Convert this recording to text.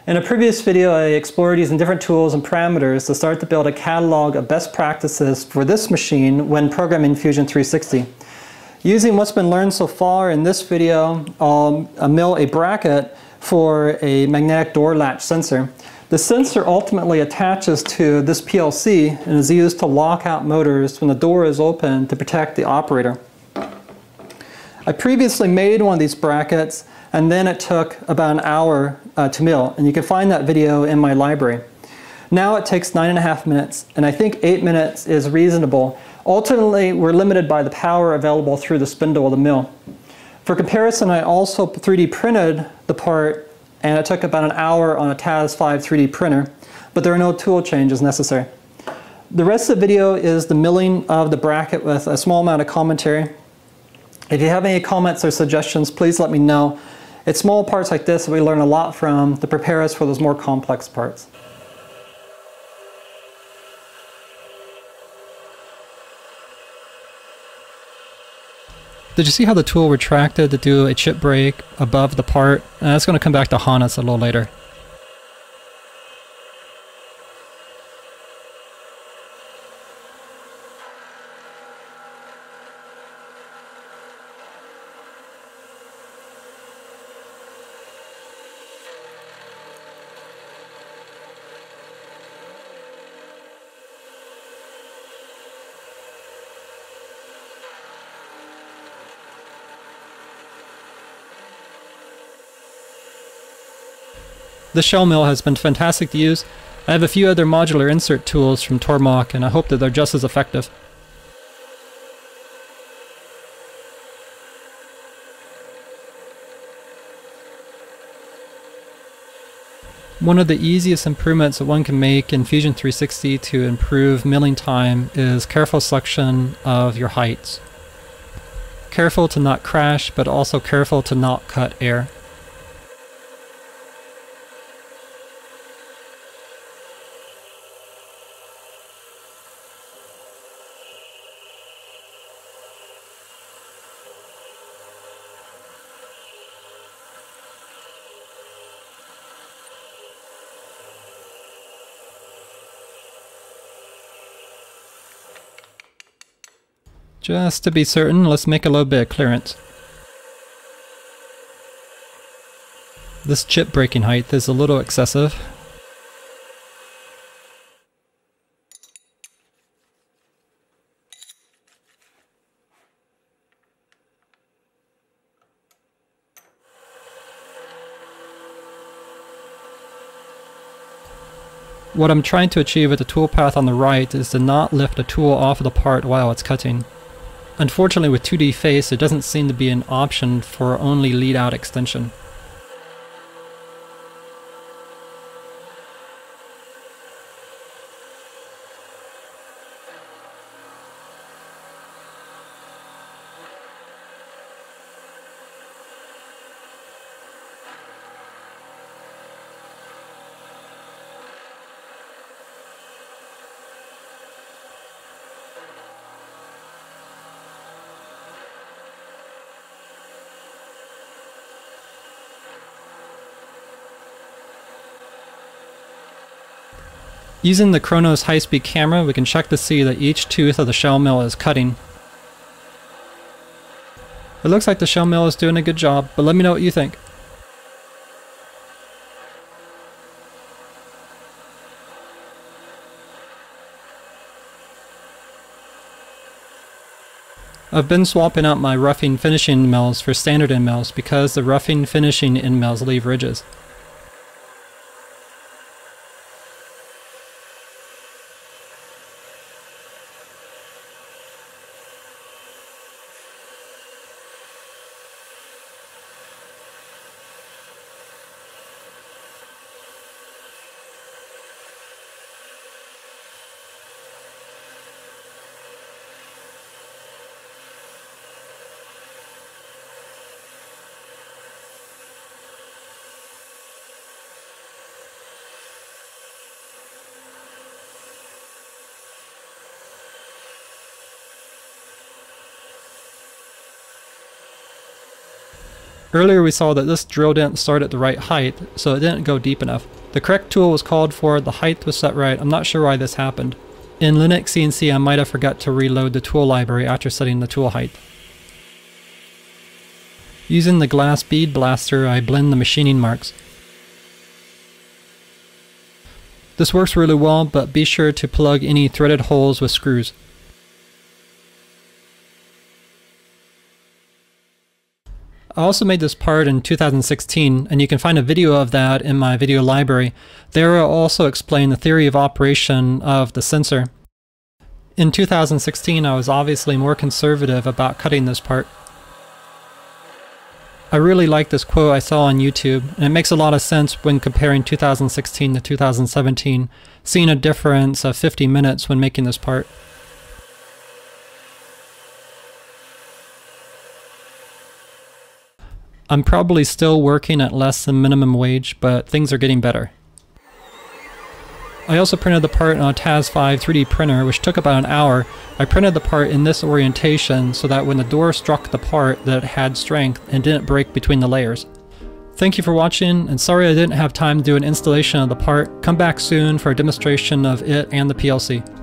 In a previous video, I explored using different tools and parameters to start to build a catalog of best practices for this machine when programming Fusion 360. Using what's been learned so far in this video, I'll mill a bracket for a magnetic door latch sensor. The sensor ultimately attaches to this PLC and is used to lock out motors when the door is open to protect the operator. I previously made one of these brackets, and then it took about an hour to mill, and you can find that video in my library. Now it takes 9.5 minutes, and I think 8 minutes is reasonable. Ultimately, we're limited by the power available through the spindle of the mill. For comparison, I also 3D printed the part, and it took about an hour on a TAS5 3D printer, but there are no tool changes necessary. The rest of the video is the milling of the bracket with a small amount of commentary. If you have any comments or suggestions, please let me know. It's small parts like this that we learn a lot from to prepare us for those more complex parts. Did you see how the tool retracted to do a chip break above the part? And that's going to come back to haunt us a little later. This shell mill has been fantastic to use. I have a few other modular insert tools from Tormach, and I hope that they're just as effective. One of the easiest improvements that one can make in Fusion 360 to improve milling time is careful selection of your heights. Careful to not crash, but also careful to not cut air. Just to be certain, let's make a little bit of clearance. This chip breaking height is a little excessive. What I'm trying to achieve with the toolpath on the right is to not lift the tool off of the part while it's cutting. Unfortunately, with 2D face, it doesn't seem to be an option for only lead-out extension. Using the Chronos high-speed camera, we can check to see that each tooth of the shell mill is cutting. It looks like the shell mill is doing a good job, but let me know what you think. I've been swapping out my roughing finishing end mills for standard end mills because the roughing finishing end mills leave ridges. Earlier we saw that this drill didn't start at the right height, so it didn't go deep enough. The correct tool was called for, the height was set right. I'm not sure why this happened. In Linux CNC I might have forgot to reload the tool library after setting the tool height. Using the glass bead blaster, I blend the machining marks. This works really well, but be sure to plug any threaded holes with screws. I also made this part in 2016, and you can find a video of that in my video library. There I'll also explain the theory of operation of the sensor. In 2016 I was obviously more conservative about cutting this part. I really like this quote I saw on YouTube, and it makes a lot of sense when comparing 2016 to 2017, seeing a difference of 50 minutes when making this part. I'm probably still working at less than minimum wage, but things are getting better. I also printed the part on a TAS5 3D printer, which took about an hour. I printed the part in this orientation so that when the door struck the part that it had strength and didn't break between the layers. Thank you for watching, and sorry I didn't have time to do an installation of the part. Come back soon for a demonstration of it and the PLC.